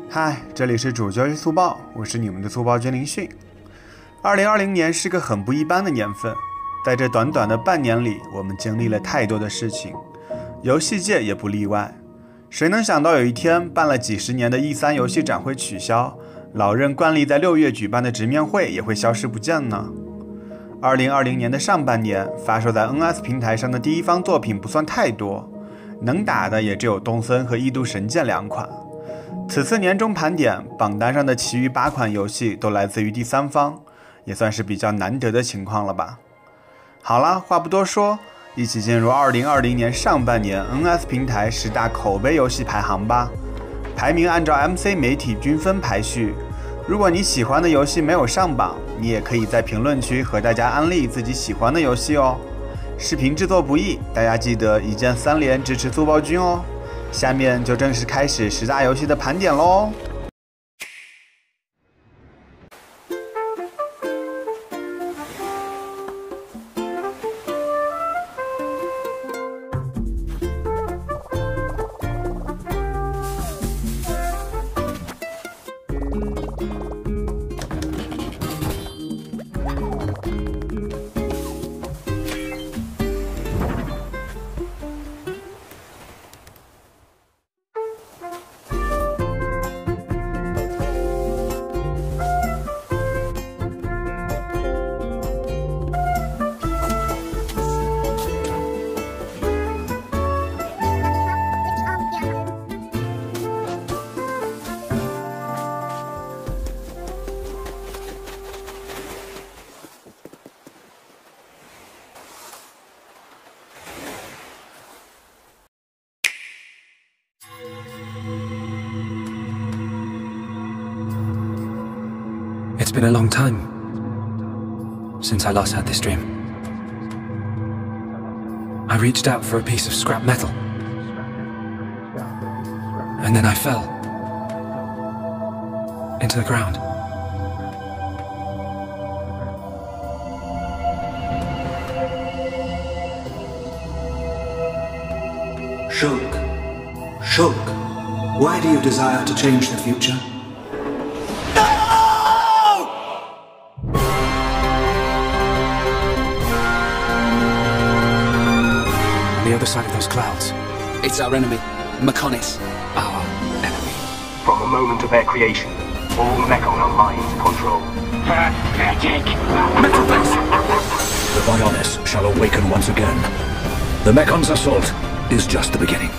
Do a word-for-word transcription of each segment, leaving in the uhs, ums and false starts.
嗨，这里是主角速报，我是你们的速报君林迅。二零二零年是个很不一般的年份，在这短短的半年里，我们经历了太多的事情，游戏界也不例外。谁能想到有一天，办了几十年的 E 三 游戏展会取消，老任惯例在六月举办的直面会也会消失不见呢？二零二零年的上半年，发售在 N S 平台上的第一方作品不算太多，能打的也只有动森和异度神剑两款。此次年终盘点，榜单上的其余八款游戏都来自于第三方，也算是比较难得的情况了吧。好了，话不多说，一起进入二零二零年上半年 N S 平台十大口碑游戏排行吧。排名按照 M C 媒体均分排序，如果你喜欢的游戏没有上榜，你也可以在评论区和大家安利自己喜欢的游戏哦。视频制作不易，大家记得一键三连支持速报君哦。下面就正式开始十大游戏的盘点喽。 It's been a long time since I last had this dream. I reached out for a piece of scrap metal, and then I fell into the ground. Shulk, Shulk, why do you desire to change the future? The other side of those clouds. It's our enemy, Mechonis. Our enemy. From the moment of their creation, all Mechon are mind control. Pathetic! Metal base! The Bionis shall awaken once again. The Mechon's assault is just the beginning.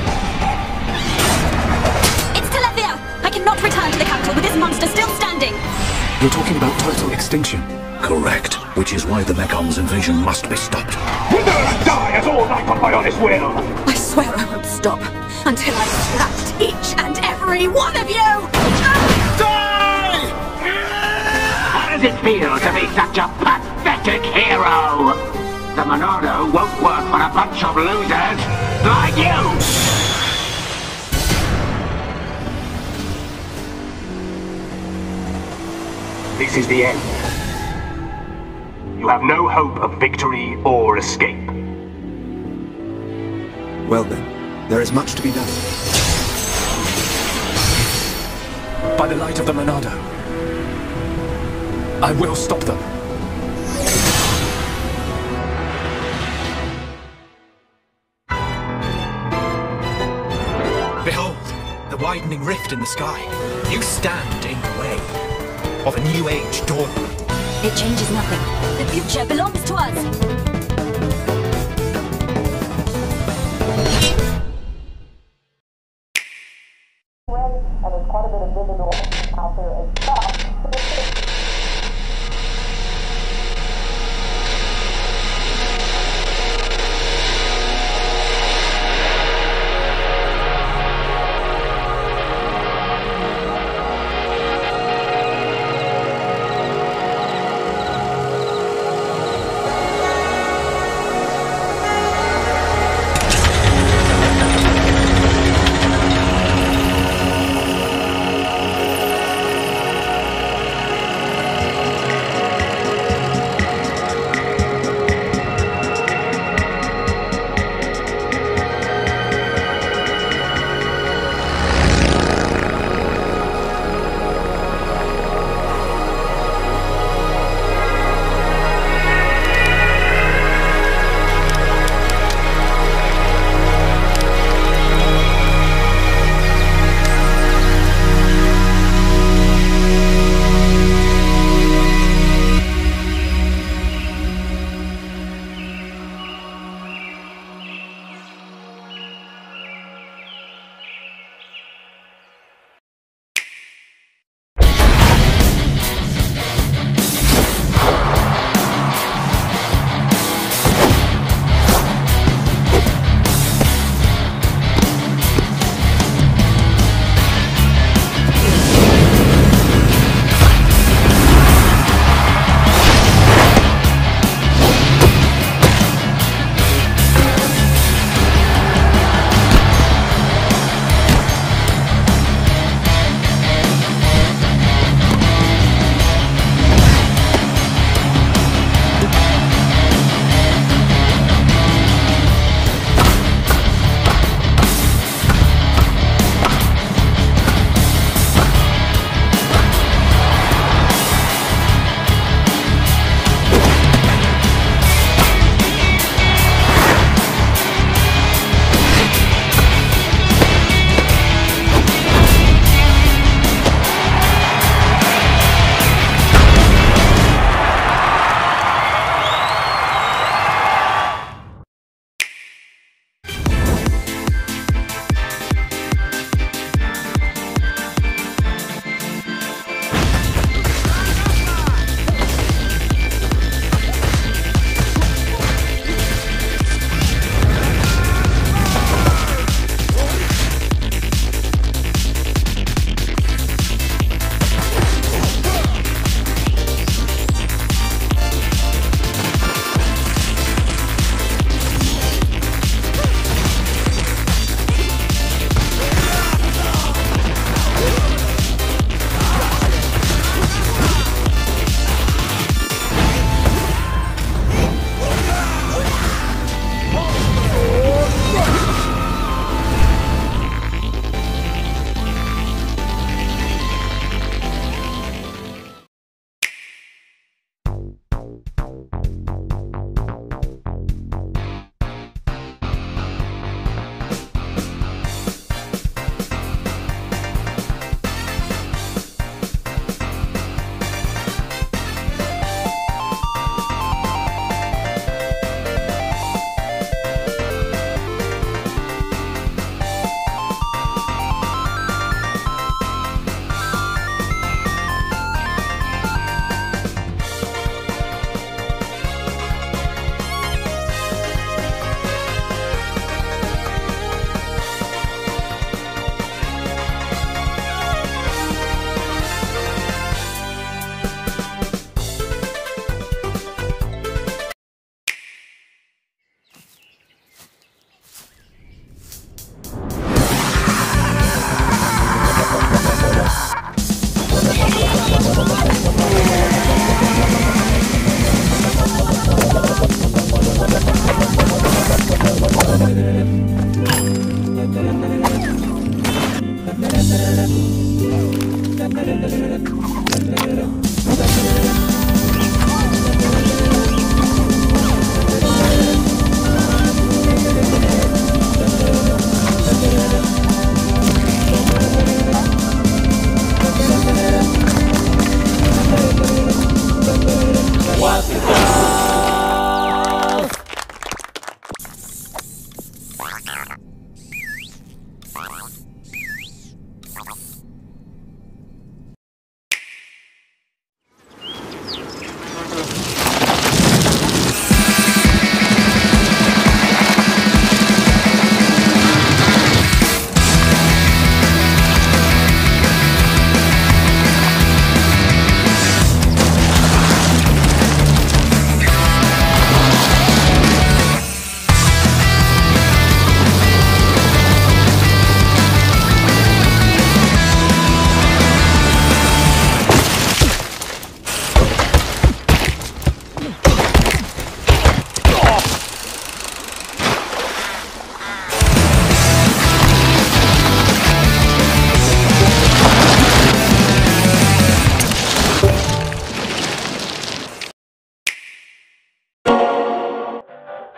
It's Telethia! I cannot return to the capital with this monster still standing! You're talking about total extinction? Correct, which is why the Mechon's invasion must be stopped. Die as all Mechon Bionis will! I swear I won't stop until I've trapped each and every one of you! Die! How does it feel to be such a pathetic hero? The Monado won't work for a bunch of losers like you! This is the end. You have no hope of victory or escape. Well then, there is much to be done. By the light of the Monado, I will stop them. Behold, the widening rift in the sky. You stand in the way of a new age dawn. It changes nothing. The future belongs to us! And there's quite a bit of digital out there as well.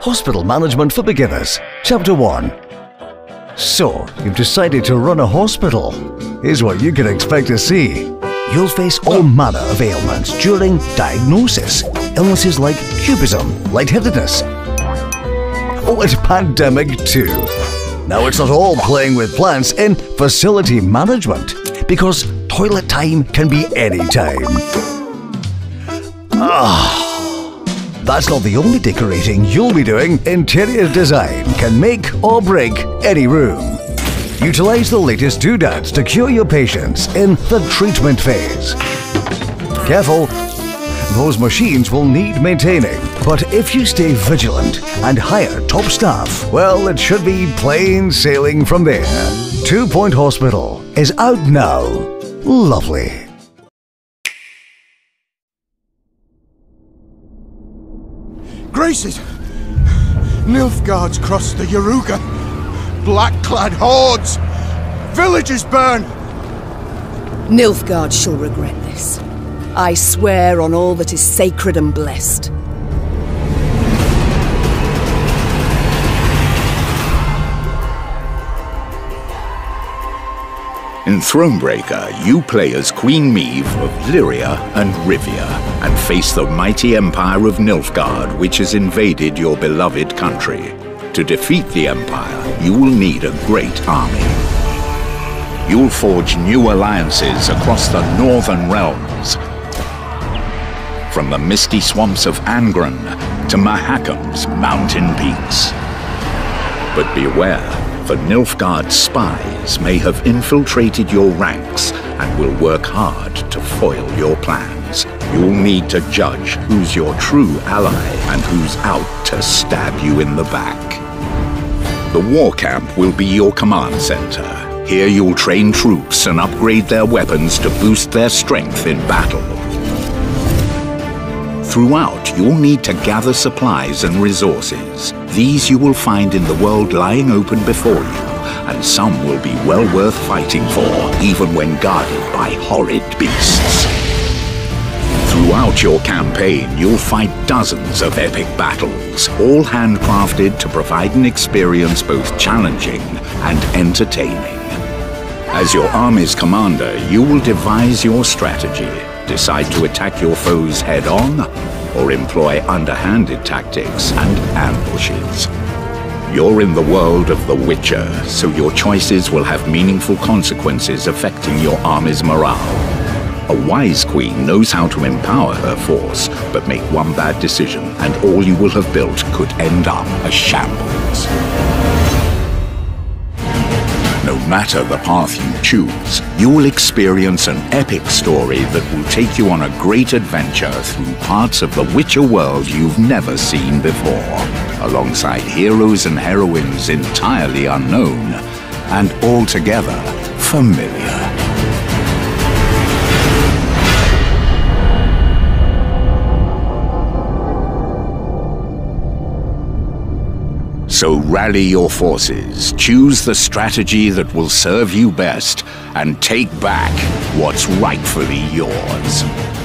Hospital Management for Beginners, Chapter one. So, you've decided to run a hospital. Here's what you can expect to see. You'll face all manner of ailments during diagnosis. Illnesses like cubism, lightheadedness. Oh, and pandemic too. Now it's not all playing with plants in facility management, because toilet time can be any time. Ah. That's not the only decorating you'll be doing. Interior design can make or break any room. Utilize the latest doodads to cure your patients in the treatment phase. Careful, those machines will need maintaining, but if you stay vigilant and hire top staff, well, it should be plain sailing from there. Two Point Hospital is out now. Lovely. Graces! Nilfgaard's crossed the Yaruga. Black-clad hordes! Villages burn! Nilfgaard shall regret this. I swear on all that is sacred and blessed. In Thronebreaker, you play as Queen Meve of Lyria and Rivia, and face the mighty empire of Nilfgaard, which has invaded your beloved country. To defeat the empire, you will need a great army. You'll forge new alliances across the northern realms, from the misty swamps of Angren to Mahakam's mountain peaks. But beware, for Nilfgaard's spies may have infiltrated your ranks and will work hard to foil your plans. You'll need to judge who's your true ally and who's out to stab you in the back. The war camp will be your command center. Here you'll train troops and upgrade their weapons to boost their strength in battle. Throughout, you'll need to gather supplies and resources. These you will find in the world lying open before you, and some will be well worth fighting for, even when guarded by horrid beasts. Throughout your campaign, you'll fight dozens of epic battles, all handcrafted to provide an experience both challenging and entertaining. As your army's commander, you will devise your strategy, decide to attack your foes head-on, or employ underhanded tactics and ambushes. You're in the world of The Witcher, so your choices will have meaningful consequences affecting your army's morale. A wise queen knows how to empower her force, but make one bad decision and all you will have built could end up a shambles. No matter the path you choose, you will experience an epic story that will take you on a great adventure through parts of the Witcher world you've never seen before, alongside heroes and heroines entirely unknown and altogether familiar. So rally your forces, choose the strategy that will serve you best, and take back what's rightfully yours.